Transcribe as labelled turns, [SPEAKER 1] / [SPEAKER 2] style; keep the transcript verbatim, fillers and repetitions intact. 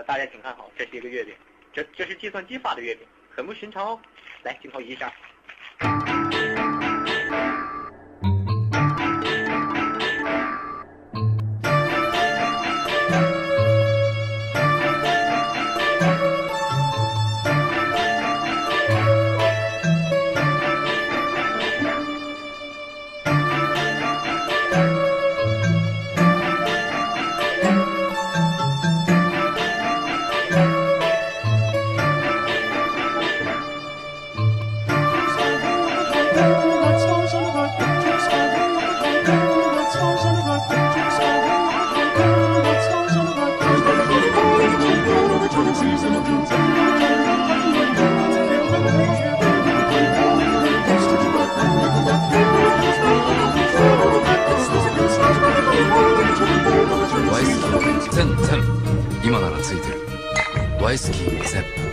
[SPEAKER 1] 大家请看好，这是一个月饼，这这是计算机发的月饼，很不寻常哦。来，镜头移一下。
[SPEAKER 2] ワイスキー全全今ならついてるワイスキー全